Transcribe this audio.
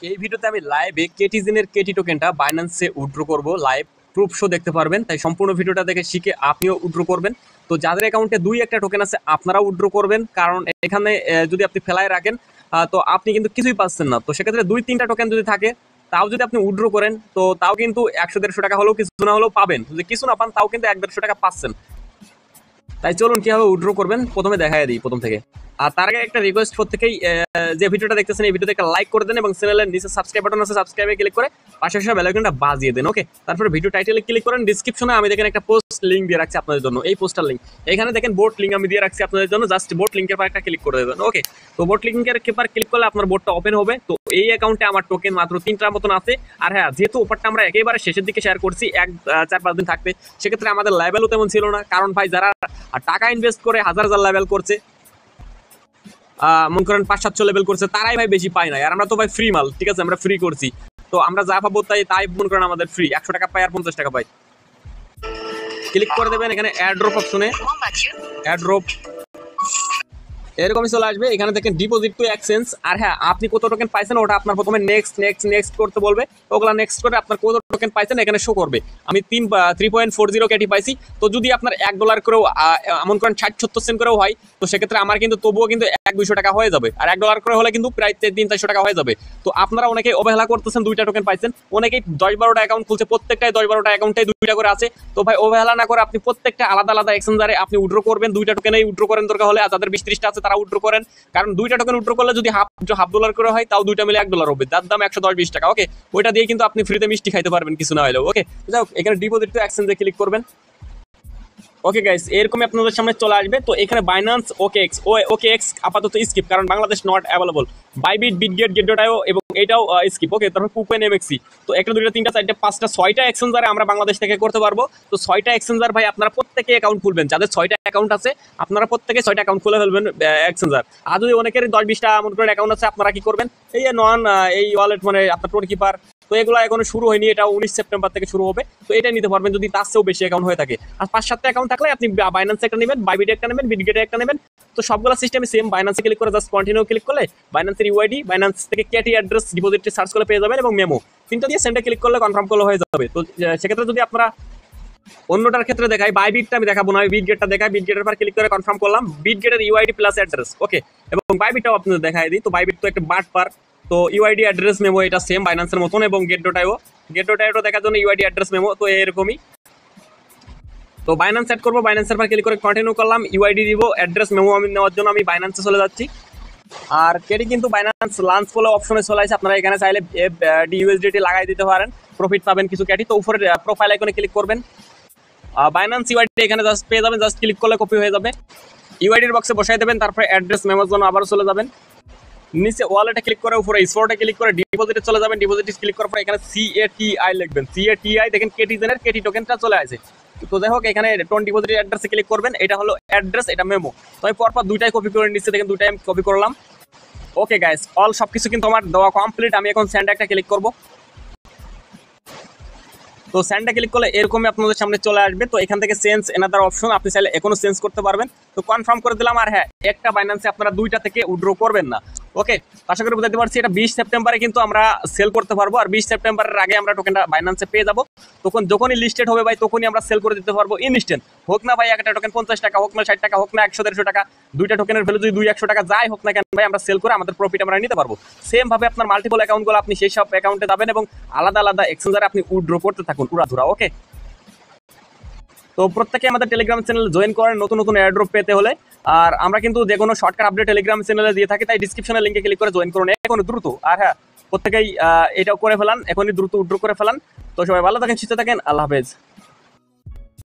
এই ভিডিওতে আমি লাইভে কেটিজেনের কেটি টোকেনটা বাইন্যান্সে উইথড্র করব, লাইভ প্রুফ শো দেখতে পারবেন। তাই সম্পূর্ণ ভিডিওটা দেখে শিখে আপনিও উইথড্র করবেন। তো যাদের অ্যাকাউন্টে দুই একটা টোকেন আছে আপনারাও উইথড্র করবেন, কারণ এখানে যদি আপনি ফেলায় রাখেন তো আপনি কিন্তু কিছুই পাচ্ছেন না। তো সেক্ষেত্রে দুই তিনটা টোকেন যদি থাকে তাও যদি আপনি উইথড্র করেন তো তাও কিন্তু 100-150 টাকা হলেও কিছু না হলেও পাবেন। যদি কিছু না পান তাও কিন্তু 100-150 টাকা পাচ্ছেন। তাই চলুন কিভাবে উইথড্র করবেন প্রথমে দেখাই দিই প্রথম থেকে। আর তার আগে একটা রিকোয়েস্ট, প্রত্যেকেই যে ভিডিওটা দেখতেছেন এই ভিডিওতে একটা লাইক করে দেন এবং চ্যানেলের নিচে সাবস্ক্রাইব বাটন আছে, সাবস্ক্রাইবে ক্লিক করে পাশে আসা বেল আইকনটা বাজিয়ে দেন। ওকে, তারপরে ভিডিও টাইটেলে ক্লিক করেন। ডিসক্রিপশনে আমি দেখেন একটা পোস্ট লিংক দিয়ে রাখছি আপনাদের জন্য, এই পোস্টার লিংক। এখানে দেখেন বোট লিংক আমি দিয়ে রাখছি আপনাদের জন্য, জাস্ট বোট লিংকের পর একটা ক্লিক করে দেবেন। ওকে, তো বোট লিংকের পর ক্লিক করলে আপনার বোটটা ওপেন হবে। তো এই অ্যাকাউন্টে আমার টোকেন মাত্র 3টার মতন আছে। আর হ্যাঁ, যেহেতু অফারটা আমরা একেবারে শেষের দিকে শেয়ার করছি 4-5 দিন থাকতে, সেক্ষেত্রে আমাদের লেভেলও তেমন ছিল না। কারণ ভাই যারা টাকা ইনভেস্ট করে হাজার লেভেল করছে, মনে করেন 500-700 লেভেল করছে, তারাই ভাই বেশি পায় না। আর আমরা তো ভাই ফ্রি মাল, ঠিক আছে, আমরা ফ্রি করছি। তো আমরা যা পাবো তাই মনে করেন আমাদের ফ্রি 100 টাকা পাই আর 50 টাকা পাই। ক্লিক করে দেবেন এখানে এয়ারড্রপ অপশনে, এয়ারড্রপ এরকমই চলে আসবে। এখানে দেখেন ডিপোজিট টু এক্সচেঞ্জ। আর হ্যাঁ, আপনি কত টোকেন পাইছেন ওটা আপনার প্রথমে নেক্সট করতে বলবে। ওগুলা নেক্সট করে আপনার কত টোকেন পাইছেন এখানে শো করবে। আমি 3.40 কেটি পাইছি। তো যদি আপনার $1 করেও এমন করেন 60-70 সেন্ট করেও হয়, তো সেক্ষেত্রে আমার কিন্তু তবুও কিন্তু 100-200 টাকা হয়ে যাবে। আর $1 করে হলে কিন্তু প্রায় 300-400 টাকা হয়ে যাবে। তো আপনারা অনেকেই অবহেলা করতেছেন, দুইটা টোকেন পাইছেন, অনেকেই 10-12টা অ্যাকাউন্ট খুলছে, প্রত্যেকটাই 10-12টা অ্যাকাউন্টে দুইটা করে আছে। তো ভাই অবহেলা না করে আপনি প্রত্যেকটা আলাদা এক্সচেঞ্জারে আপনি উইথড্র করবেন। দুইটা টোকেনেই উইথড্র করেন দরকার হলে, আর যাদের 20-30টা আছে তারা উইথড্র করেন। কারণ দুইটা টোকেন উইথড্র করলে যদি $1/2 করে হয় তাও দুইটা মিলে $1 হবে, তার দাম 110-20 টাকা। ওকে, ওইটা দিয়ে কিন্তু আপনি ফ্রিতে মিষ্টি খাইতে পারবেন কিছু না হলেও। ওকে, যাও এখানে ডিপোজিট টু এক্সচেঞ্জে ক্লিক করবেন। ওকে গাইস, এরকমই আপনাদের সামনে চলে আসবে। তো এখানে বাইন্যান্স ওকেএক্স আপাতত স্কিপ, কারণ Bangladesh not available. Bybit, Bitget, গেট.io এবং এটাও স্কিপ। ওকে, তারপর কুপেন, এমএক্সি। তো একটা, দুইটা, তিনটা, চারটা, পাঁচটা, 6টা এক্সচেঞ্জারে আমরা বাংলাদেশ থেকে করতে পারবো। তো 6টা এক্সচেঞ্জার ভাই আপনারা প্রত্যেকে অ্যাকাউন্ট খুলবেন। যাদের 6টা অ্যাকাউন্ট আছে আপনারা প্রত্যেকে 6টা অ্যাকাউন্ট খুলে ফেলবেন এক্সচেঞ্জার। আর যদি অনেকের 10-20টা মনে করেন অ্যাকাউন্ট আছে, আপনারা কি করবেন, এই এই ওয়ালেট মানে আপনার টোন কিপার, তো এগুলো এখনো শুরু হয়নি, এটা 19 সেপ্টেম্বর থেকে শুরু হবে। তো এটা নিতে পারবেন যদি তার চেয়েও বেশি অ্যাকাউন্ট হয়ে থাকে। আর 5-7টা অ্যাকাউন্ট থাকলে আপনি বাইন্যান্স একটা নেবেন, বাইবিট একটা নেবেন, বিটগেটে একটা নেবেন। তো সবগুলো সিস্টেমে সেম। বাইন্যান্সে ক্লিক করে জাস্ট কন্টিনিউ ক্লিক করলে বাইন্যান্সের ইউআইডি, বাইন্যান্স থেকে কেটি অ্যাড্রেস, ডিপোজিটে সার্চ করে পেয়ে যাবেন এবং মেমো, তিনটা দিয়ে সেন্ডে ক্লিক করলে কনফার্ম করলে হয়ে যাবে। তো সেক্ষেত্রে যদি আপনারা অন্যটার ক্ষেত্রে দেখাই, বাইবিটটা আমি দেখাবো না, আমি বিটগেটটা দেখাই। বিটগেটের পর ক্লিক করে কনফার্ম করলাম, বিটগেটের ইউআইডি প্লাস অ্যাড্রেস। ওকে, এবং বাইবিটটাও আপনাদের দেখাই দিই। তো বাইবিট তো একটা বাট পার, তো ইউআইডি অ্যাড্রেস মেমো এটা সেম বাইন্যান্সের মতন, এবং গেট.io দেখার জন্য ইউআইডি অ্যাড্রেস মেমো তো এরকমই। তো বাইন্যান্স সেট করবো, বাইন্যান্সের পর ক্লিক করে কন্টিনিউ করলাম, ইউআইডি দিব, অ্যাড্রেস মেমো আমি নেওয়ার জন্য আমি বাইন্যান্সে চলে যাচ্ছি। আর কেটি কিন্তু বাইন্যান্স লাঞ্চ বলে অপশনে চলে আসে, আপনারা এখানে চাইলে USDT লাগাই দিতে পারেন, প্রফিট পাবেন কিছু কেটি। তো উপরে প্রোফাইল আইকনে ক্লিক করবেন, বাইন্যান্স ইউআইডি এখানে জাস্ট পেয়ে যাবেন, জাস্ট ক্লিক করলে কপি হয়ে যাবে, ইউআইডির বক্সে বসাই দেবেন। তারপরে অ্যাড্রেস মেমোর জন্য আবারও চলে যাবেন, নিচে ওয়ালেটে ক্লিক করে উপরে স্পটে ক্লিক করে ডিপোজিটে চলে যাবেন। ডিপোজিটে ক্লিক করার পর এখানে CATI লিখবেন, CATI দেখেন কেটিজেনের কেটি টোকেনটা চলে আসে। তো যাই হোক, এখানে টোন ডিপোজিট অ্যাড্রেসে ক্লিক করবেন, এটা হলো অ্যাড্রেস, এটা মেমো। তো আমি পরপর দুইটাই কপি করে নিচ্ছি, দেখেন দুইটাই আমি কপি করলাম। ওকে গাইস, অল সবকিছু কিন্তু আমার দেওয়া কমপ্লিট। আমি এখন সেন্ড একটা ক্লিক করব। তো সেন্ডে ক্লিক করলে এরকমই আপনাদের সামনে চলে আসবে। তো এখান থেকে চেঞ্জ এনাদার অপশন, আপনি চাইলে এখনো চেঞ্জ করতে পারবেন। তো কনফার্ম করে দিলাম। আর হ্যাঁ, একটা বাইন্যান্সে আপনারা দুইটা থেকে উইথড্র করবেন না। ওকে, আশা করি বুঝতে পারছি। এটা 20 সেপ্টেম্বরে কিন্তু আমরা সেল করতে পারবো, আর 20 সেপ্টেম্বরের আগে আমরা টোকেনটা বাইন্যান্সে পেয়ে যাবো। তখন যখনই লিস্টেড হবে ভাই, তখনই আমরা সেল করে দিতে পারবো ইনস্ট্যান্ট। হোক না ভাই একটা টোকেন 50 টাকা, হোক না 60 টাকা, হোক না 100-150 টাকা, দুইটা টোকেনের ভ্যালু যদি 200-100 টাকা যাই হোক না কেন ভাই, আমরা সেল করে আমাদের প্রফিট আমরা নিতে পারবো। সেম ভাবে আপনার মাল্টিপল অ্যাকাউন্টগুলো আপনি সেই সব অ্যাকাউন্টে যাবেন এবং আলাদা এক্সচেঞ্জারে আপনি উইথড্র করতে থাকুন উড়াধুরা। ওকে, তো প্রত্যেকে আমাদের টেলিগ্রাম চ্যানেল জয়েন করেন নতুন এয়ারড্রপ পেতে হলে। আর আমরা কিন্তু যে কোনো শর্টকাট আপডেট টেলিগ্রাম চ্যানেলে দিয়ে থাকি, তাই ডিসক্রিপশনের লিঙ্কে ক্লিক করে জয়েন করুন এখন দ্রুত। আর হ্যাঁ, প্রত্যেকেই এটাও করে ফেলান, এখনই দ্রুত উইথড্র করে ফেলান। তো সবাই ভালো থাকেন, সুস্থ থাকেন, আল্লাহ হাফেজ।